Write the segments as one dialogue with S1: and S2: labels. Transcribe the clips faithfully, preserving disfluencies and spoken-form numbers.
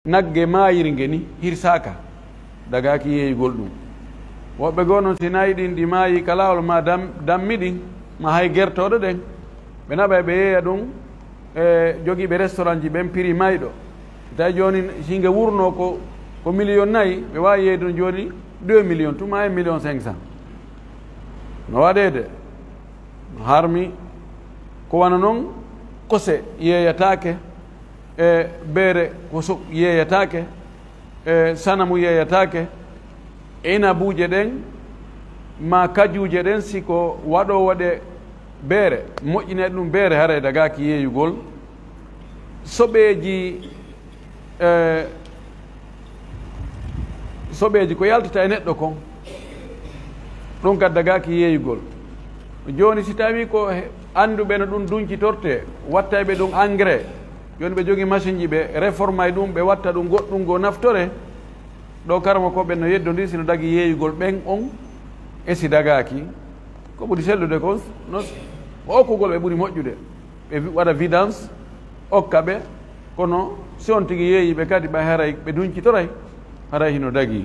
S1: nagge maayiri ngeni hirsaka daga ki yeeyigol ɗum woɓɓe goo noon si nayi ɗin ɗi maayi kalawol ma dam dammi ɗin ma hay gertoɗo ɗen ɓe naɓa ɓe yeeya ɗum e jogiiɓe restaurant ji ɓen prix mayɗo tawi joni singe wurno ko ko million nayyi ɓe wawi yeeyde ɗum joni deux millions tuma un million cinq cent no waɗede no harmi ko wana noon kose yeeyatake e beere ko so yeeyatake e sanamu yeeyatake inabuuje ɗen ma kajuuje ɗen siko waɗowo ɗe beere moƴƴineɗe ɗum beere hara e dagaki yeeyugol soɓeeji e soɓeeji ko yaltata e neɗɗo kon ɗum kadi dagaki yeeyugol joni si tawi ko annduɓe no ɗum duñcitorte watta ɓe ɗum engrais joni ɓe jogii machine ji ɓe réforme ay ɗum ɓe watta ɗum goɗɗum go naftore ɗo karama ko ɓen no yeddodiri sino dagi yeeyugol ɓen on e si dagaki ko ɓuri sellude ko no okkugol ɓe ɓuri moƴƴude ɓe waɗa vidance okka ɓe kono si on tigi yeeyi ɓe kadi ɓe haray ɓe duñcitoray haray hino dagi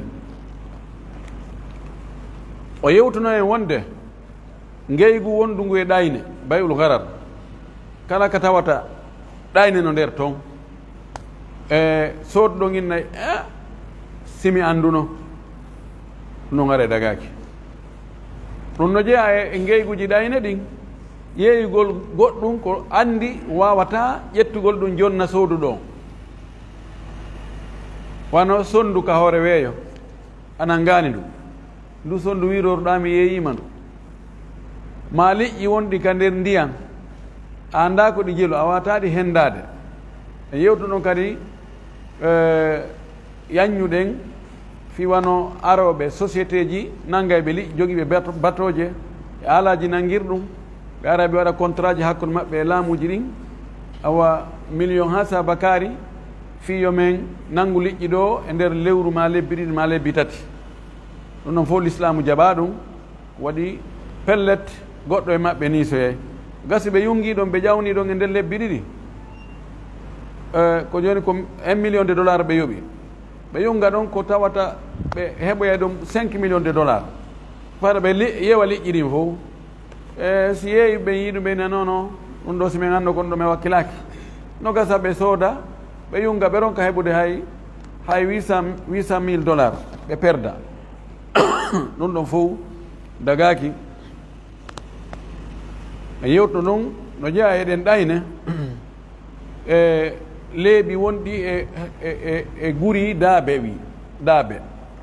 S1: o yewtuno en wonde ngeygu wondugu e ɗayne bayul garar kala ka tawata ɗayne no nder toon e sooduɗo ginnayi e simi annduno no gare dagaki ɗum no jeeya e ngeyguji ɗayne ɗin yeeyugol goɗɗum ko anndi wawata ƴettugol ɗum jonna soodu ɗo wano sondu ka hoore weeyo anan ngaani ɗum ndu sondu wirorɗami yeeyima ndu ma liƴƴi wonɗi ka nder ndiyan a anda ko ɗi jelo a wataɗi hendade e yewtu ɗon kadi yaññuɗen fiwano aroɓe société ji nangay ɓe liƴƴi jogiiɓe batoje e alaji nangirɗum ɓe ara ɓe waɗa contrat ji hakkude maɓɓe e laamuji ɗin awa million ha sabakari fiyo men nangu liƴƴi ɗo e nder lewru ma lebbi ɗiɗi ma lebbi tati ɗum noon fof l'islamu jaɓa ɗum waɗi pellet goɗɗo e maɓɓe ni soyey gasi ɓe yungi ɗon ɓe ƴawni ɗon e nder lebbi ɗiɗi ko joni ko un million de dollar ɓe yoɓi ɓe yunga ɗon ko tawata ɓe heɓoya ɗum cinq millions de dollar fara ɓe yeewa liƴƴi ɗin fof e si yeeyi ɓe yiiɗum ɓe nanono ɗum ɗo simin anndo kon ɗo mi wakkilaki no gasa ɓe sooda ɓe yunga ɓe ronka heɓude hay hay huit cent mille dollar ɓe perda ɗum ɗon fof dagaki e yewto ɗum no jeeya eɗen ɗayne e leeɓi wonɗi e e e guri daabe wi daabe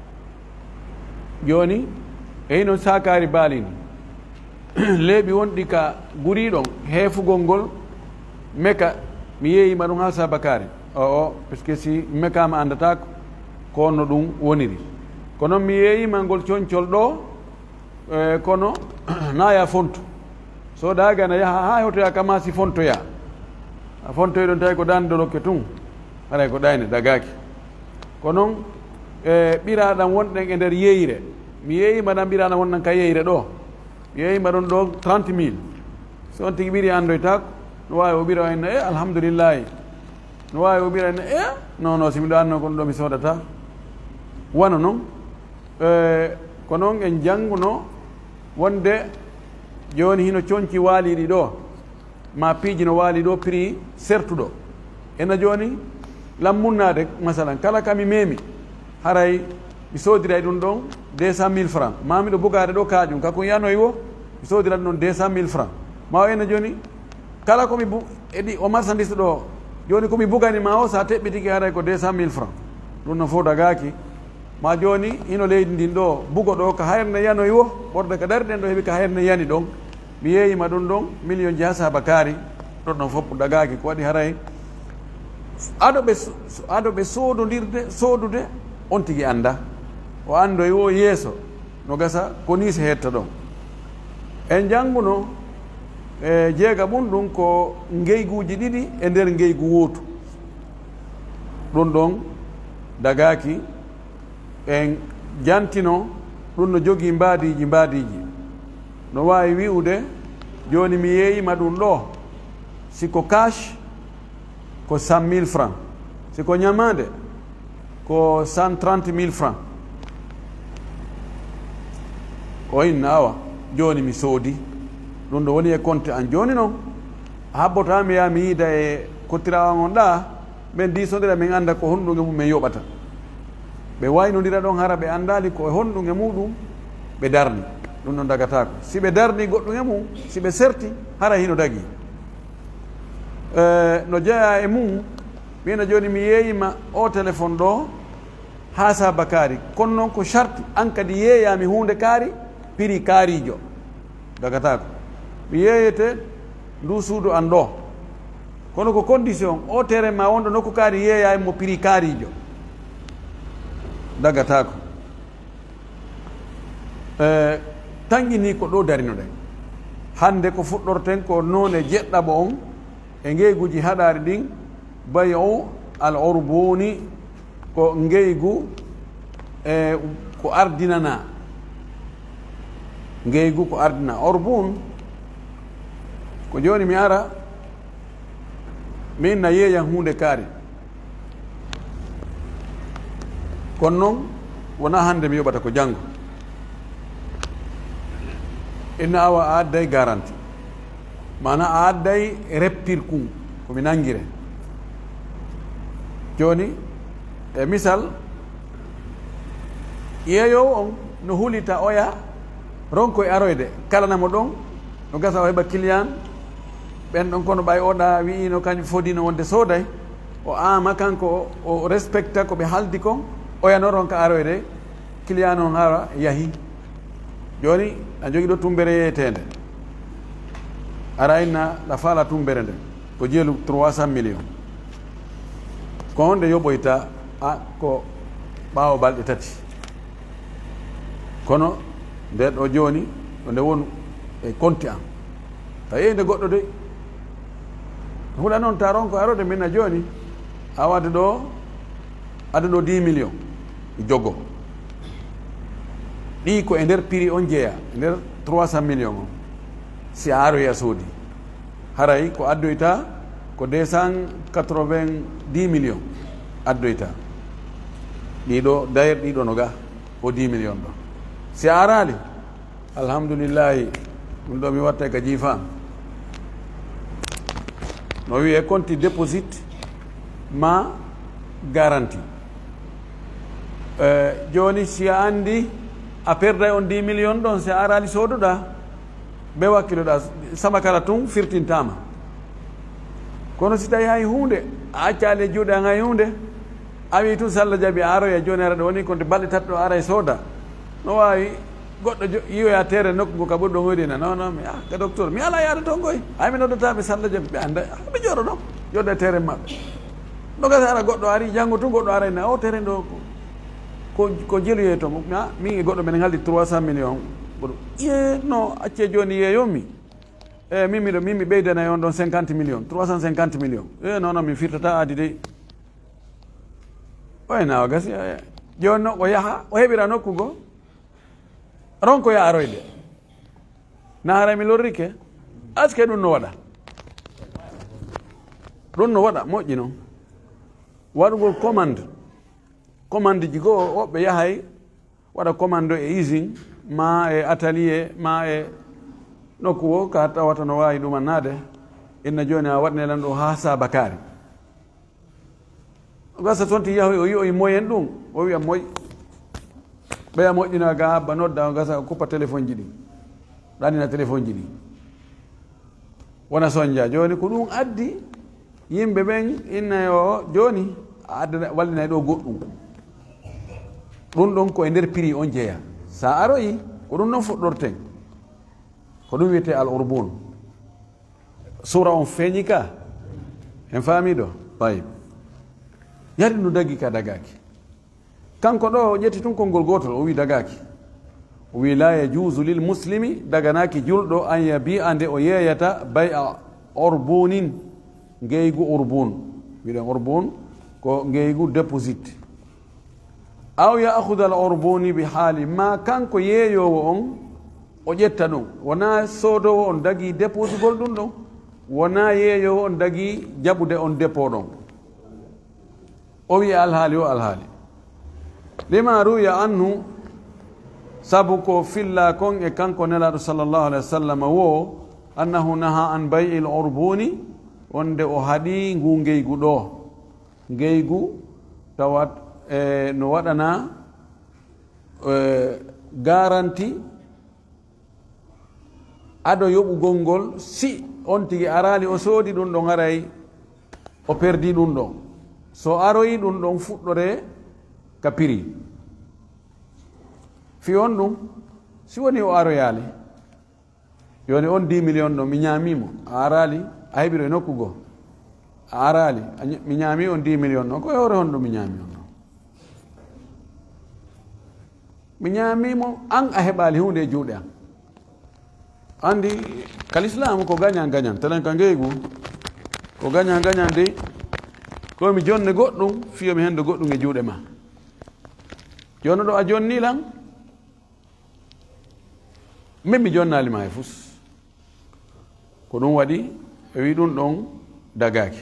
S1: joni e hino sakari baalini leeɓi wonɗi ka guri ɗon heefugol ngol meka mi yeeyima ɗum ha sabakari o o par ce que si mekama andatako ko no ɗum woniri kono mi yeeyima ngol coñcol ɗo e kono naya fontu so daga na yaha ha hewtoya kamasi fontoya a fontoy ɗon tawi ko dande lokke tun haray ko ɗayne dagaki ko noon e ɓiraɗam wonɗen e nder yeyre mi yeeyima ɗam ɓiraɗam wonɗan ka yeyre ɗo mi yeeyima ɗon ɗo trente mille so on tigi ɓiri andoytako no wawi o ɓira henna e alhamdoulillahi no wawi o ɓira henna e non non simiɗo anno kono ɗo mi sodata wano noon e ko noon en jannguno wonde joni hino coñci waaliɗi ɗo ma piiji no waali ɗo prix sertuɗo ena joni lammunnade masalan kala kami memi haray mi soodiray ɗum ɗon deux cent mille francs ma miɗo bugade ɗo kaƴum kako yanoy wo mi soodirat ɗon deux cent mille francs ma o ena joni kala komi bu eɗi o marchandise ɗo joni komi buganima o sa teɓɓitiki haray ko deux cent mille francs ɗum noon fof dagaki ma joni hino leydi ndin ɗo bugo ɗo ko hayerne yanoy wo ɓorde ko dariɗen ɗo heeɓi ko hayerne yani ɗon mi yeeyima ɗum ɗon million ji ha sabakari ɗon ɗon fof dagaki ko waɗi haray aɗoɓe aɗoɓe soododirde soodude on tigi anda o andoy wo yeeso no gasa ko ni se hetta ɗon en jannguno e jeega ɓum ɗum ko ngeyguji ɗiɗi e nder ngeygu wootu ɗum ɗon dagaki en jantino ɗum no jogii mbaadiji mbaadiji no wawi wi'ude joni mi yeeyima ɗum ɗo siko cash ko cent mille francs siko ñamade ko cent trente mille francs o inna awa joni mi soodi ɗum ɗo woni e compte an joni noon habbota mi yaha mi yiida e kottirawa on ɗa ɓen disodira min anda ko honɗuge mum min yoɓata ɓe waynodira ɗon hara ɓe andali ko e honɗuge muɗum ɓe darni ɗum ɗon dagatako si ɓe darni goɗɗum e mum si ɓe serti hara hino dagui no jeeya e mum mina joni mi yeeyima o téléphone ɗo ha saba kaari kono noon ko charte an kadi yeeyami hunde kaari prix kaarijo dagatako mi yeeyete ndu suudu an ɗo kono ko condition o tere ma wonɗo nokku kaari yeeya mo prix kaarijo dagatako e tanƴini ko ɗo darinoɗen hande ko fuɗɗorten ko none jeɗɗaɓo on e ngeyguji haɗari ɗin bay o al orbuni ko ngeygu e ko ardinana ngeygu ko ardina orbun ko joni mi ara min na yeeyan hunde kaari kono noon wona hande mi yoɓata ko janggo inna awa a adday garanti mana a adday reptirkum komi nangire joni e misal yeeyowo on no hulita oya ronko e aroyde kalanamo ɗon no gasa o heɓa client ɓen ɗon kono ɓay oɗa wiino kañum fodino wonde sooday o ama kanko o respecta ko ɓe haldi kon oyano ronka aroyde client on hara yahi joni a jogui ɗo tumbere yeyetede ara inna la faala tumbere nde ko jeelu trois cent millions ko honde yoɓoyta a ko ɓaawo balɗe tati kono nde ɗo joni ɗo nde wonu e compte an ta yeyde goɗɗo de huɗa noon ta ronko arode minna joni a wadde ɗo adde ɗo dix millions joggo ɗi ko e nder prix on jeeya e nder trois cent millions on si a aroyi a soodi haray ko addoyta ko deux cent quatre-vingt-dix millions addoyta ɗiɗo d'ailleurs ɗiɗo no ga o dix millions ɗo si a arali alhamdoulillahi ɗum ɗo mi watta ka jiifam no wiye compte déposit ma garanti uh, joni si a andi a perday on dix millions ɗon si a arali sooduɗa ɓe wakkiloɗa sama kala tun firtintama kono si tawi hay hunde a accali e juuɗe an hay hunde a wi tun sallah jaaɓi a aroya joni ara ɗo woni konde balɗe tati ɗo ara e sooda no wawi goɗɗo yiwoya tere nokku ngo ka ɓuri ɗon hoydina non non mi ah ka docteur mi ala yaade toon koy hay mi noddataɓe sallah jaaɓi ɓe anda ɓe jooɗo ɗon joɗɗo e tere maɓɓe no gasa ara goɗɗo ari janggo tun goɗɗo arayna o tere ɗo ko ko jeeloye to a min e goɗɗo menen haldi trois cent millions goɗo ye no acce joni yeeyomi e min miɗo min mi ɓeydanayi on ɗon cinquante millions trois cent cinquante millions e non non min firtata aadi de oynawa gasi joni no o yaha o heɓira nokku go ronko ya aroyde naara mi lorrike aske ɗum no waɗa ɗum no waɗa moƴƴi noon waɗugol commande commande ji goo woɓɓe yahay waɗa commande e usine ma e atelier ma e nokku o ka tawata no wawi ɗumannade inna joni a waɗnelan ɗo ha saba kaari gasa toon ti yahoy o yi o moyen ɗum o wiya moƴ ɓeya moƴƴina ga habba nodda o gasa kuppa téléphone ji ɗi ɗannina téléphone ji ɗi wona soñdia joni ko ɗum addi yimɓe ɓen inna o joni a adda wallinayi ɗo goɗɗum ɗum ɗon ko e nder prix on jeeya sa aroyi ko ɗum noon fuɗɗorten ko ɗum wiyete al urbun sura on feeñi ka en faamiɗo tayib yari no dagui ka dagaki kanko ɗo o ƴetti tun konngol gotol o wi dagaki o wi la yajuzu lil muslimi daganaki julɗo an yabi'a nde o yeeyata bay a orbunin ngeygu urbun wiɗen urbun ko ngeygu déposit aw ya'khudha al urbuni bi haali ma kanko yeeyowo on o ƴetta ɗum wona soodowo on dagui déposugol ɗum ɗon wona yeeyowo on dagui jaɓude on dépôt ɗon o wi alhaali o alhaali lima ruya anhu sabu ko filla kon e kanko nelaɗo sallllahu alayhi wa sallam wo annahu naha an bay il urbuni wonde o haɗi ngu ngeygu ɗo ngeygu tawat e no waɗana e, garanti aɗo yoɓugol ngol si on tigi arali o soodi ɗum ɗon aray o perdi ɗum ɗon so aroyi ɗum ɗon fuɗɗore ka prix fi on ɗum si woni o aroyali yoni on dix million ɗo mi ñamimo a arali a heɓiro e nokkugo a arali mi ñami on dix million ɗo ko hewre hon ɗum mi ñami on ɗon mi ñamimo an a heɓali hunde e juuɗe an andi kalislamu ko gañan gañan telen ka ngeygu ko gañan gañan de komi jonne goɗɗum fiyomi hende goɗɗum e juuɗe ma jonno ɗo a jonnilan min mi jonnalima e fus ko ɗum waɗi e wi ɗum ɗon dagaki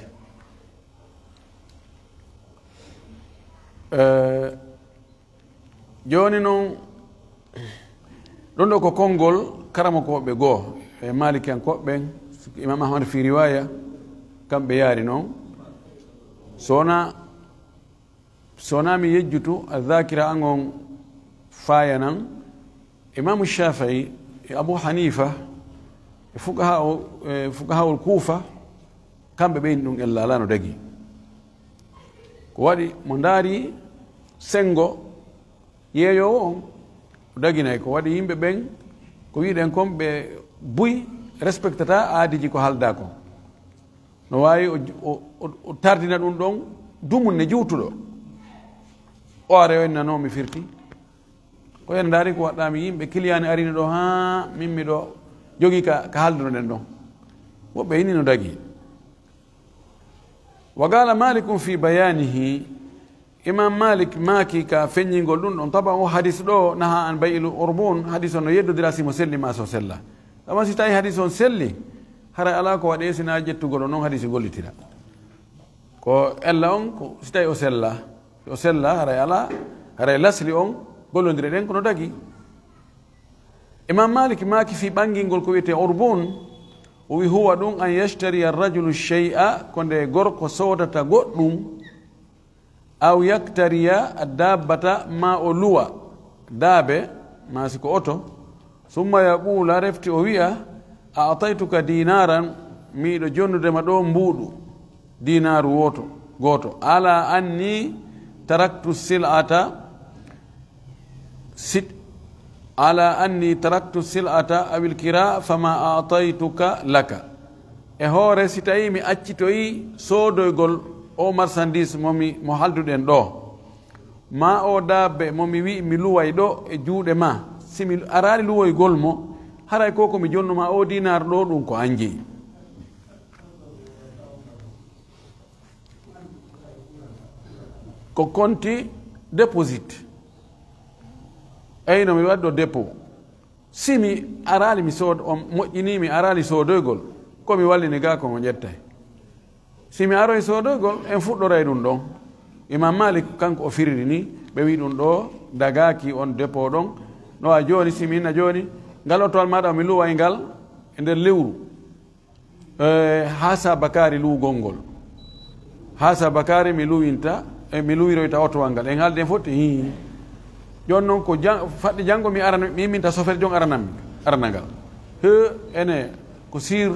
S1: e joni noon ɗum ɗo ko konngol karama koɓe goo e maliki en koɓɓen imam ahmad fi riwaya kamɓe yaari noon sowona sowona mi yejjutu a dhakira an on faya nan imamu shafii e abou hanifa e fukaha o e fukahawol kuufa kamɓe ɓeyni ɗum en laalano dagi ko waɗi mo ndaari sengo yeeyowo on o daginay ko waɗi yimɓe ɓen ko wiɗen kon ɓe buy respectata aadiji ko halda ko no wawi o, o, o tardina ɗum ɗon dumun ne juutuɗo o are o ennanomi firti ko en daari ko waɗɗami yimɓe kiliyani arini ɗo ha min miɗo jogui ka, ka haldunoɗen ɗon woɓɓe hini no dagi wa gala malikum fi bayanihi imam malik maaki ka feññingol ɗum ɗon taba o hadis ɗo naha an bayilu urbun hadis on no yeddodira simo selli ma so sella tama si tawi hadis on selli haray ala ko waɗe sina jettugol o noon hadis gollitira ko ella on ko si tawi o sella o sella haray ala haray lasli on gollodire ɗen kono dagi imam malik maaki fi ɓangingol ko wiyete urbun o wi huwa ɗum an yashtari arrajulu shey'a ko nde gorko sodata goɗɗum aw yaktariya a dabbata ma o luwa daabe ma siko oto summa yaɓuula refti o wiya a ataytuka dinaran miɗo jonnudema ɗo mbuuɗu dinaru woto goto ala anni taraktu sil'ata sit ala anni taraktu sil'ata awil kira fama ataytuka laka e hoore si tawi mi accitoyi soodoygol o marchandise momi mo halduɗen ɗo ma o dabbe momi wi mi luway ɗo e juuɗe ma simi arani luwoygol mo haray ko komi jonnuma o dinar ɗo ɗum ko an jeeyi ko konti déposit eyno mi waɗɗo dépôt simi arali mi sood o moƴƴini mi arali soodoygol komi wallini ga ko mo ƴettay simi aroy soodoygol en fuɗɗoray ɗum ɗon imam malik kanko o firiri ni ɓe wi ɗum ɗo dagaki on dépôt ɗon no a joni simi hinna joni ngal otowal maɗa mi luway ngal e nder lewru e hasa bakari luwgol ngol hasa bakari mi luwinta e mi luwiroyta otowal ngal en haalde en fotti hi jon noon ko jang, faɗɗi janggo mi arana mi yimminta sofere jon aranam arana ngal he ene ko sir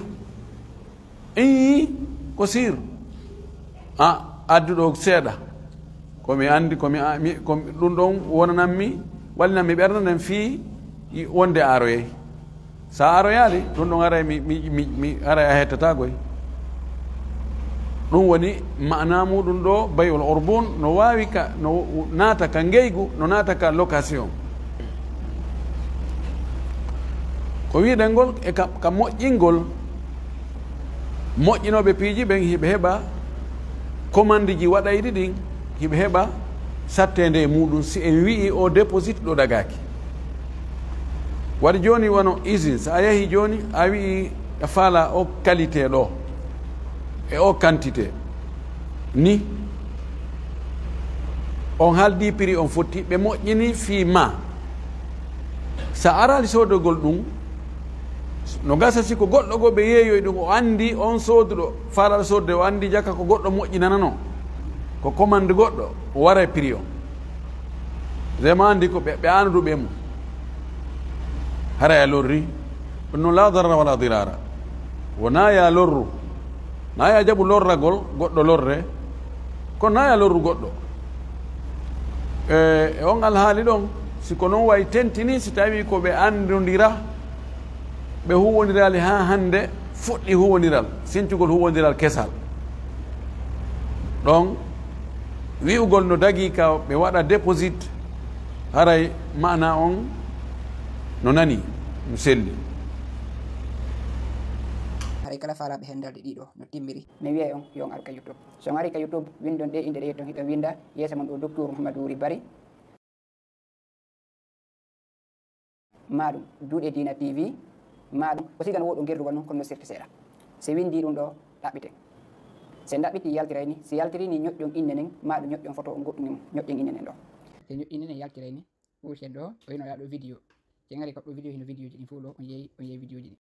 S1: i ko sir a adduɗo seeɗa komi andi komi komi ɗum ɗon wonanammi wallinanmi ɓerdanen fii wonde aroyey sa aroyali ɗum ɗon aray mi mi mi aray a hettatagoy ɗum woni mana muɗum ɗo bayol urbun no wawi ka no naata ka ngeygu no naata ka location ko wiɗen ngol e ka, ka moƴƴingol moƴƴinoɓe piiji ɓen hiɓe heɓa commande ji waɗayɗi ɗin hiɓe heɓa sattede e muɗum si en wii o déposite ɗo dagaki waɗi joni wono usine so a yeehi joni a wii a faala o qualité ɗo e o quantité ni on haldi prix on fotti ɓe moƴƴini fi ma sa arali sodogol ɗum no gasa si ko goɗɗo go ɓe yeeyoy ɗum o andi on sooduɗo falal sodde o andi jakka ko goɗɗo moƴƴinanano ko commande goɗɗo o wara prix o vraiment andi ko ɓe anuduɓe mum hara ya lorri ɗum noon la darra wala dirara wona ya lorru na ya jaɓu lorragol goɗɗo lorre kono na ya lorru goɗɗo e on alhaali ɗon siko noon way tentini si tawi ko ɓe andodira ɓe huwondirali ha hande fuɗɗi huwondiral sincugol huwondiral kesal ɗon wi'ugol no dagi ka ɓe waɗa déposit haray mana on no nani no selli
S2: haray kala faalaɓe hendarde ɗiɗo no timmiri mi wiya on yon ar ka youtube so ari ka youtube windon ɗe inde ɗe ton hiɗo winda yeesa mon ɗo docteur Mouhamadou Wuri Bari maɗum juuɗe dina tv maɗum o sigan woɗo gerdugal noon kono no sirti seeɗa so windi ɗum ɗo ɗaɓɓite se ɗaɓɓiti yaltiray ni si yaltiri ni ñoƴƴon inne nen maɗum ñoƴƴon photo o goɗɗunim ñoƴƴen inne nen ɗo se ñoƴƴinne nen yaltiray ni ɓuusen ɗo o yinoɗa ɗo vidéo se gari kaɗɗo vidéo hino vidéo ji ɗin fof ɗo on yeeyi on yeeyi vidéo ji ɗi